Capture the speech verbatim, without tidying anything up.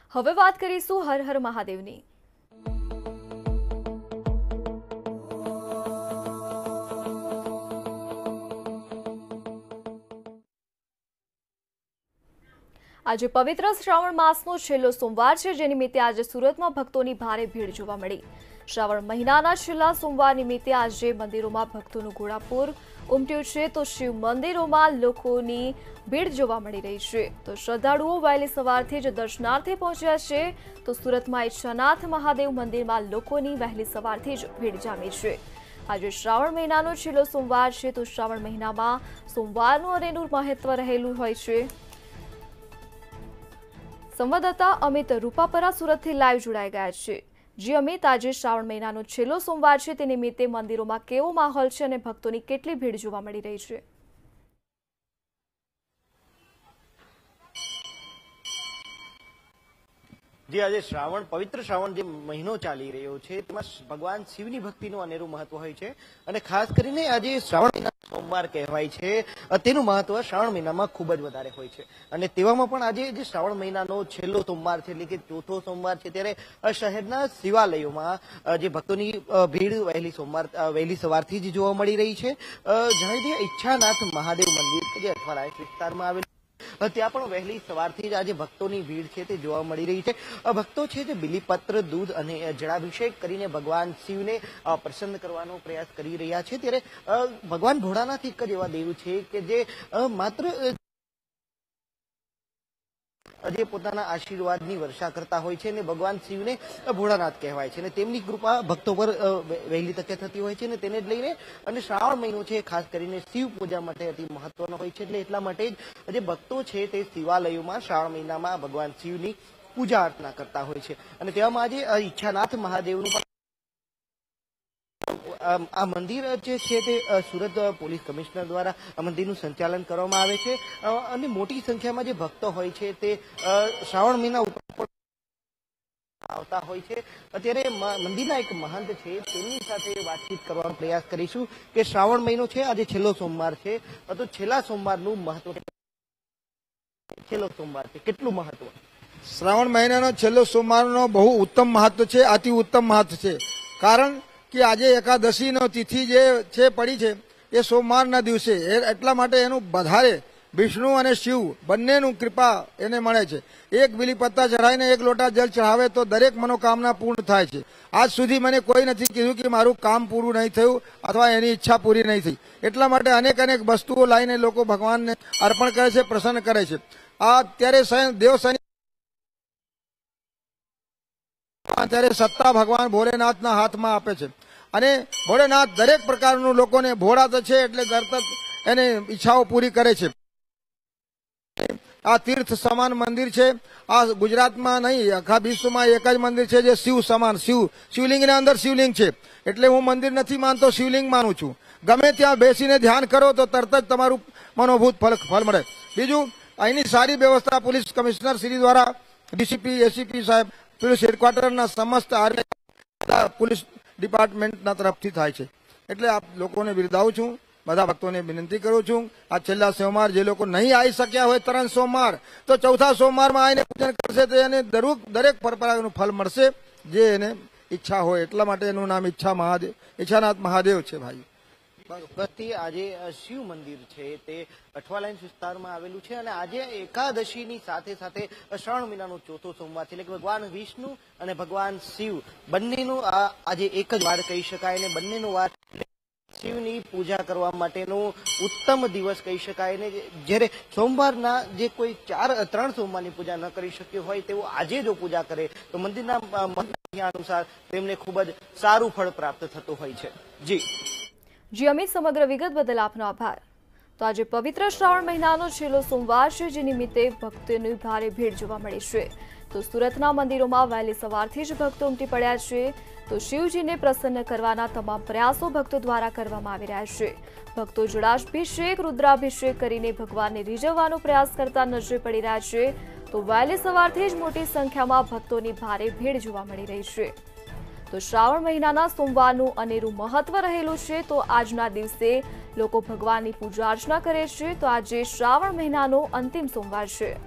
હવે વાત કરીશું હર હર મહાદેવની। આજે પવિત્ર શ્રાવણ માસનો છેલ્લો સોમવાર છે, જે નિમિત્તે આજે સુરતમાં ભક્તોની ભારે ભીડ જોવા મળી। શ્રાવણ મહિનાના છેલ્લા સોમવાર નિમિત્તે આજે મંદિરોમાં ભક્તોનું ઘોડાપૂર ઉમટ્યું છે, તો શિવ મંદિરોમાં લોકોની ભીડ જોવા મળી રહી છે। તો શ્રદ્ધાળુઓ વહેલી સવારથી જ દર્શનાર્થે પહોંચ્યા છે, તો સુરતમાં ઈચ્છાનાથ મહાદેવ મંદિરમાં લોકોની વહેલી સવારથી જ ભીડ જામી છે। આજે શ્રાવણ મહિનાનો છેલ્લો સોમવાર છે, તો શ્રાવણ મહિનામાં સોમવારનું અનેરું મહત્વ રહેલું હોય છે। સંવાદદાતા અમિત રૂપાપરા સુરતથી લાઈવ જોડાઈ ગયા છે। જી અમિત, આજે શ્રાવણ મહિનાનો છેલ્લો સોમવાર છે, તે નિમિત્તે મંદિરોમાં કેવો માહોલ છે અને ભક્તોની કેટલી ભીડ જોવા મળી રહી છે? જે આજે શ્રાવણ પવિત્ર શ્રાવણ જે મહિનો ચાલી રહ્યો છે, તેમાં ભગવાન શિવની ભક્તિનું અનેરું મહત્વ હોય છે અને ખાસ કરીને આજે શ્રાવણ મહિના સોમવાર કહેવાય છે, તેનું મહત્વ શ્રાવણ મહિનામાં ખૂબ જ વધારે હોય છે। અને તેવામાં પણ આજે જે શ્રાવણ મહિનાનો છેલ્લો સોમવાર છે, એટલે કે ચોથો સોમવાર છે, ત્યારે શહેરના શિવાલયોમાં જે ભક્તોની ભીડ વહેલી સોમવાર વહેલી સવારથી જ જોવા મળી રહી છે। જણાવી દઈએ, ઈચ્છાનાથ મહાદેવ મંદિર જે અઠવાલાઇન્સ વિસ્તારમાં આવેલું ત્યાં પણ વહેલી સવારથી જ આજે ભક્તોની ભીડ છે તે જોવા મળી રહી છે। ભક્તો છે તે બિલીપત્ર, દૂધ અને જળાભિષેક કરીને ભગવાન શિવને પ્રસન્ન કરવાનો પ્રયાસ કરી રહ્યા છે। ત્યારે ભગવાન ભોળાનાથ એક જ એવા દેવ છે કે જે માત્ર જે પોતાના આશીર્વાદની વર્ષા કરતા હોય છે, અને ભગવાન શિવને ભોળાનાથ કહેવાય છે, અને તેમની કૃપા ભક્તો પર વહેલી તકે થતી હોય છે, અને તેને જ લઈને અને શ્રાવણ મહિનો છે ખાસ કરીને શિવ પૂજા માટે અતિ મહત્વનો હોય છે। એટલે એટલા માટે જ જે ભક્તો છે તે શિવાલયોમાં શ્રાવણ મહિનામાં ભગવાન શિવની પૂજા અર્ચના કરતા હોય છે। અને તેવામાં આજે ઈચ્છાનાથ મહાદેવનું પણ આ મંદિર જે છે તે સુરત પોલીસ કમિશનર દ્વારા મંદિરનું સંચાલન કરવામાં આવે છે, અને મોટી સંખ્યામાં જે ભક્તો હોય છે તે શ્રાવણ મહિના ઉપર આવતા હોય છે। અત્યારે મંદિરના એક મહંત છે, તેમની સાથે વાતચીત કરવાનો પ્રયાસ કરીશું કે શ્રાવણ મહિનો છે, આજે છેલ્લો સોમવાર છે, તો છેલ્લા સોમવારનું મહત્વ, છેલ્લો સોમવાર છે કેટલું મહત્વ? શ્રાવણ મહિનાનો છેલ્લો સોમવારનો બહુ ઉત્તમ મહત્વ છે, અતિ ઉત્તમ મહત્વ છે। કારણ કે આજે એકાદશીનો તિથિ જે છે પડી છે એ સોમવારના દિવસે, એટલા માટે એનું વધારે વિષ્ણુ અને શિવ બંનેનું કૃપા એને મળે છે। એક બીલીપત્તા ચઢાવીને એક લોટા જલ ચઢાવે તો દરેક મનોકામના પૂર્ણ થાય છે। આજ સુધી મને કોઈ નથી કીધું કે મારું કામ પૂરું નહીં થયું અથવા એની ઈચ્છા પૂરી નહીં થઈ। એટલા માટે અનેક અનેક વસ્તુઓ લાવીને લોકો ભગવાનને અર્પણ કરે છે, પ્રસન્ન કરે છે। આ અત્યારે દેવ શનિ ત્યારે સત્તા ભગવાન ભોલેનાથના હાથમાં આપે છે, અને ભોલેનાથ દરેક પ્રકારનું લોકોને, ભોળા તો છે એટલે તરત એને ઈચ્છાઓ પૂરી કરે છે। આ તીર્થ સમાન મંદિર છે। આ ગુજરાતમાં નહીં, આખા વિશ્વમાં એક જ મંદિર છે જે શિવ સમાન, શિવ શિવલિંગની અંદર શિવલિંગ છે। એટલે હું મંદિર નથી માનતો, શિવલિંગ માનું છું। ગમે ત્યાં બેસીને ધ્યાન કરો તો તરત જ તમારું મનોભૂત ફલ ફળ મળે। બીજું, અહીંની સારી વ્યવસ્થા પોલીસ કમિશનર શ્રી દ્વારા, ડીસીપી, એસીપી સાહેબ, પોલીસ હેડક્વાર્ટરના સમસ્ત પોલીસ ડિપાર્ટમેન્ટના તરફથી થાય છે। એટલે આપ લોકોને બિરદાવું છું, બધા ભક્તોને વિનંતી કરું છું, આ છેલ્લા સોમવાર જે લોકો નહીં આવી શક્યા હોય ત્રણ સોમવાર, તો ચોથા સોમવારમાં આવીને પૂજન કરશે તો એને દરેક દરેક પરપરાનું ફલ મળશે જે એને ઈચ્છા હોય। એટલા માટે એનું નામ ઈચ્છા મહાદેવ, ઈચ્છાનાથ મહાદેવ છે ભાઈ। બરોબર, આજે શિવ મંદિર છે તે અઠવાલાઇન્સ વિસ્તારમાં આવેલું છે, અને આજે એકાદશીની સાથે સાથે શ્રાવણ મહિનાનો ચોથો સોમવાર છે, એટલે કે ભગવાન વિષ્ણુ અને ભગવાન શિવ બંનેનું આજે એક જ વાર કહી શકાય, અને બંનેનો વાર શિવની પૂજા કરવા માટેનો ઉત્તમ દિવસ કહી શકાય। ને જ્યારે સોમવારના જે કોઈ ચાર ત્રણ સોમવારની પૂજા ન કરી શક્યો હોય તેઓ આજે જો પૂજા કરે તો મંદિરના અનુસાર તેમને ખૂબ જ સારું ફળ પ્રાપ્ત થતું હોય છે। જી જી અમિત, સમગ્ર વિગત બદલ આપનો આભાર। તો આજે પવિત્ર શ્રાવણ મહિનાનો છેલ્લો સોમવાર છે, જે નિમિત્તે ભક્તોની ભારે ભીડ જોવા મળી છે। તો સુરતના મંદિરોમાં વહેલી સવારથી જ ભક્તો ઉમટી પડ્યા છે। તો શિવજીને પ્રસન્ન કરવાના તમામ પ્રયાસો ભક્તો દ્વારા કરવામાં આવી રહ્યા છે। ભક્તો જળાભિષેક, રુદ્રાભિષેક કરીને ભગવાનને રીઝવવાનો પ્રયાસ કરતા નજરે પડી રહ્યા છે। તો વહેલી સવારથી જ મોટી સંખ્યામાં ભક્તોની ભારે ભીડ જોવા મળી રહી છે। તો શ્રાવણ મહિનાના સોમવારનું અનેરું મહત્વ રહેલું છે। તો આજના દિવસે લોકો ભગવાનની પૂજા અર્ચના કરે છે। તો આજે શ્રાવણ મહિનાનો અંતિમ સોમવાર છે।